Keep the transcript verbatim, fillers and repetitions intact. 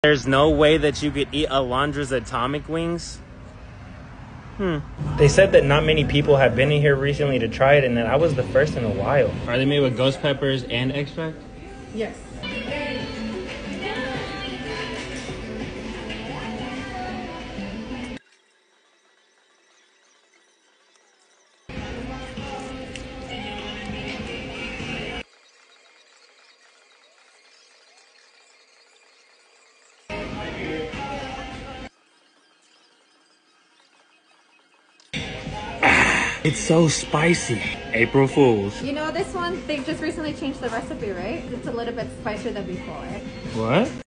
There's no way that you could eat Alondra's atomic wings? Hmm. They said that not many people have been in here recently to try it, and that I was the first in a while. Are they made with ghost peppers and extract? Yes. It's so spicy. April Fools. You know this one, they just recently changed the recipe, right? It's a little bit spicier than before. What?